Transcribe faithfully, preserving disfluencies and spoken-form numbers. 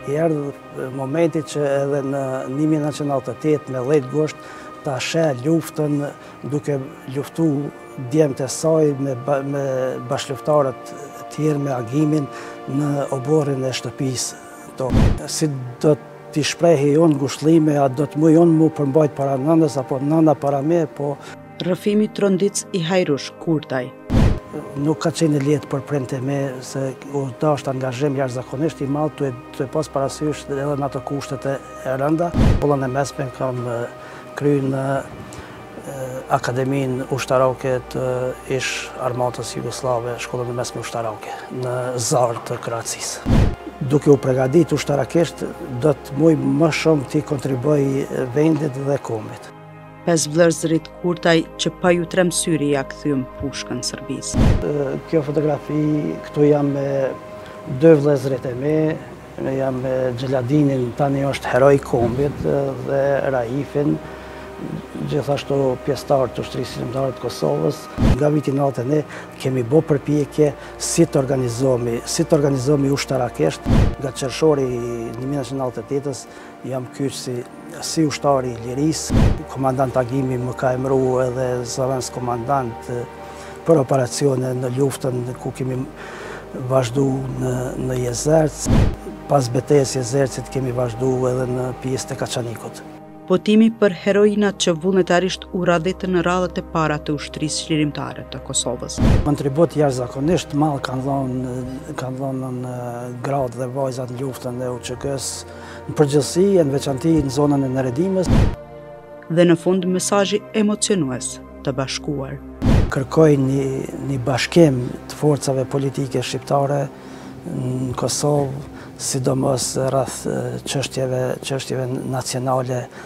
I erdhi momenti që edhe në një mijë e nëntëqind e nëntëdhjetë e tetë me dhjetë gusht ta sheh luftën duke luftu djemtë e saj me, me bashkëluftarët tjerë me agimin në oborrin e shtëpisë tonë. Si do t'i shprehi unë ngushlime, a do të muj unë mu përmbajt para nënës apo nëna para me, po... Rrëfimi Trondic i Hajrush Kurtaj. Nuk ka qenë lehtë për prindë e me, se u dashtë angazhim jashtëzakonisht i madh, të e pas parasysh edhe në ato kushtet e rënda. Shkollën e mesme kam kryer në Akademinë Ushtarake të ish Armatës Jugoslave, shkollën e mesme ushtarake, në Zarë të Kracisë. Duke u përgatit ushtarakisht, do të muj më shumë t'i kontribuoj vendit dhe kombit. Pes vëllezërit Kurtaj që pa ju trem syri ja kthym pushkën Serbisë. Kjo fotografi, këtu jam me dy vëllezërit e me, jam me Xheladinin, tani është heroj kombit, dhe Raifin, gjithashtu pjesëtar të ushtrisë shqiptare të Kosovës. Nga viti nëntëdhjetë ne kemi bë përpjekje si të organizohemi, si të organizohemi ushtarakisht. Nga qershori i një mijë e nëntëqind e nëntëdhjetë e tetës jam kyç si, si ushtari i lirisë. Komandant Agimi më ka emëruar edhe zëvendës komandant për operacione në luftën ku kemi vazhdu në, në Jezerc. Pas betejës Jezercit kemi vazhdu edhe në pjesë të Kaçanikut. Votimi për heroinat që vullnetarisht u radhitën në radhët e para të ushtrisë çlirimtare të Kosovës. Kontribut jashtëzakonisht madh kanë dhënë kanë dhënë në gratë dhe vajzat në luftën e U Q K-s, në përgjithësi e në veçanti në zonën e Neredimës. Dhe në fund mesazhi emocionues të bashkuar. Kërkoj një, një bashkim të forcave politike shqiptare në Kosovë, sidomos rreth çështjeve, çështjeve nacionale